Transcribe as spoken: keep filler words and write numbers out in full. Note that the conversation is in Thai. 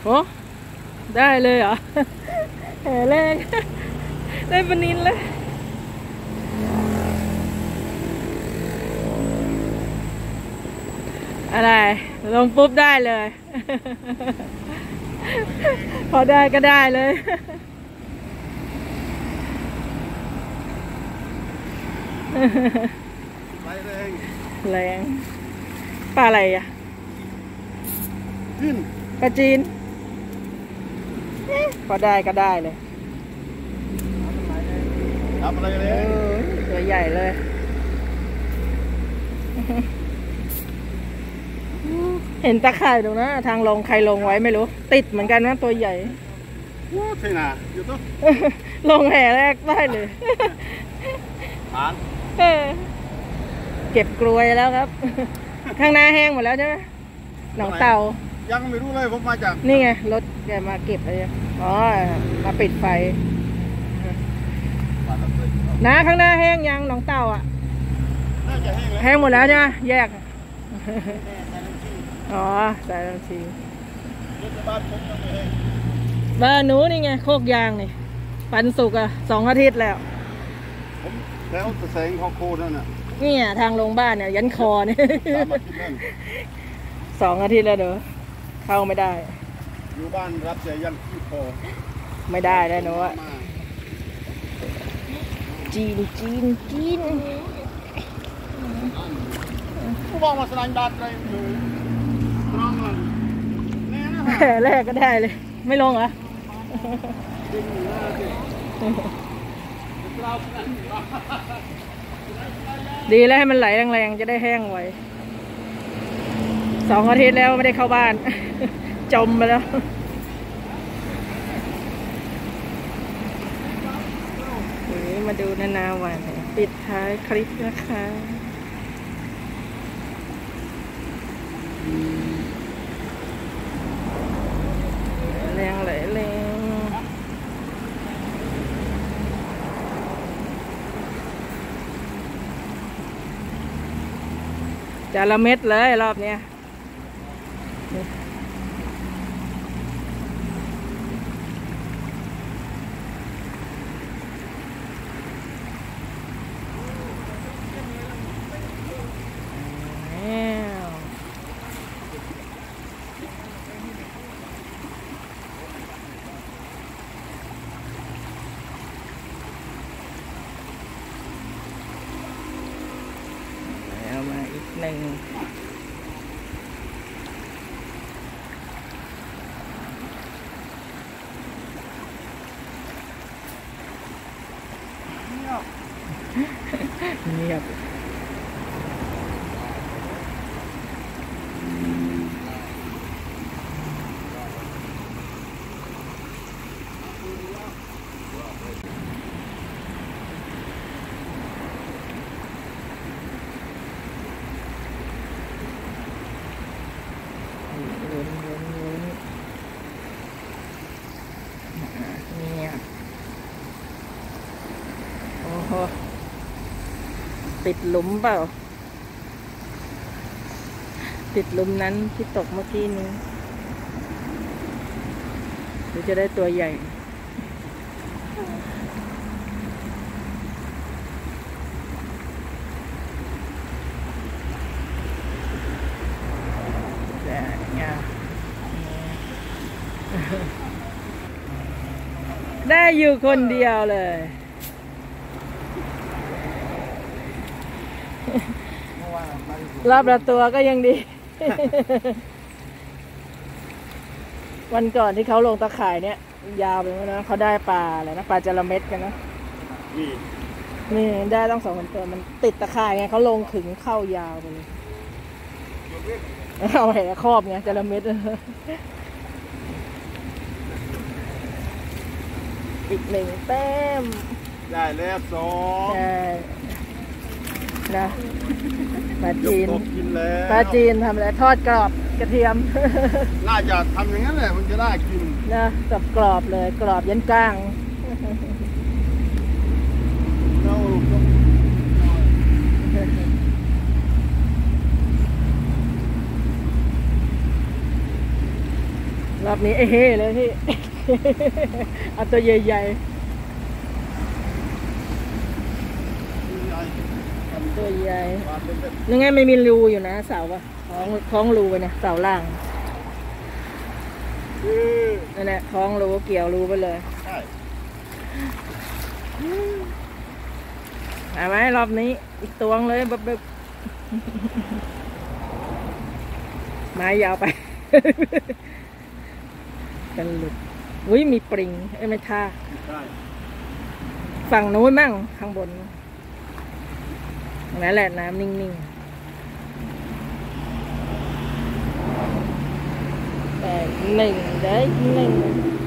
โอ้ได้เลยเหรอแห่แรกได้ปนินเลยอะไรลงปุ๊บได้เลยพอได้ก็ได้เลยแรงแรงปลาอะไรอ่ะจีนปลาจีนพอได้ก็ได้เลยทำอะไรเลยตัวใหญ่เลยเห็นตะข่ายตรงนั้นทางลงใครลงไว้ไม่รู้ติดเหมือนกันนะตัวใหญ่ว้าใช่น่ะอยู่ตัวลงแห่แรกได้เลยผ่านเก็บกลวยแล้วครับข้างหน้าแห้งหมดแล้วใช่ไหมหนองเต่ายังไม่รู้เลยผมมาจากนี่ไงรถแกมาเก็บอะไรอ๋อมาปิดไฟนะข้างหน้าแห้งยังหนองเต่าอ่ะน่าจะแห้งแล้วแห้งหมดแล้วใช่ไหมแยกอ๋อสายลำชีบ้านหนูนี่ไงโคกยางนี่ปันสุกอ่ะสองอาทิตย์แล้วผมแล้วตะแสงของโคนั่นน่ะนี่ทางลงบ้านเนี่ยยันคอเนี่ยสองอาทิตย์แล้วเด้อเข้าไม่ได้อยู่บ้านรับแต่ยันขี้คอไม่ได้แล้วหนูอะจีนจีนจีนผู้บอกมาสลายดัดเลยอยู่ตรงนั้นแน่นะฮะแรกก็ได้เลยไม่ลงเหรอดีแล้วให้มันไหลแรงๆจะได้แห้งไวสองอาทิตย์แล้วไม่ได้เข้าบ้านจมไปแล้วนี่มาดูนานาวันปิดท้ายคลิปนะคะแรงไหลแรงจาระเม็ดเลยรอบเนี้ยมาอีกหนึ่งเงียบติดหลุมเปล่าติดหลุมนั้นที่ตกเมื่อกี้นี้หรือจะได้ตัวใหญ่ได้อยู่คนเดียวเลยรอบละตัวก็ยังดีวันก่อนที่เขาลงตะข่ายเนี่ยยาวไปแล้วนะเขาได้ปลาอะไรนะปลาจระเม็ดกันนะนี่ได้ต้องสองตัวมันติดตะข่ายไงเขาลงขึงเข้ายาวไปเลยเอาแหครอบไงจระเม็ดอีกหนึ่งแต้มได้แล้วสองใช่นะปลาจีนปลาจีนทำอะไรทอดกรอบกระเทียมน่าจะทำอย่างนั้นแหละมันจะได้กินนะกับกรอบเลยกรอบยันก้างรอบนี้เอ้เฮ้เลยพี่ เอาตัวใหญ่ใหญ่ๆตัวใหญ่บาทเป็นแบบยังไงไม่มีรูอยู่นะเสาอะคล้องคล้องรูไปนะเสาล่างเออนั่นแหละคล้องรูเกี่ยวรูไปเลยใช่เอาไหมรอบนี้อีกตวงเลยแบบแบบไม้ยาวไป กันหลุดอุ้ยมีปริงเอ้ยไม่ท่าใช่ฝั่งนู้นมั่งข้างบนนั่นแหละน้ำนิ่งๆแต่หนึ่งได้หนึ่ง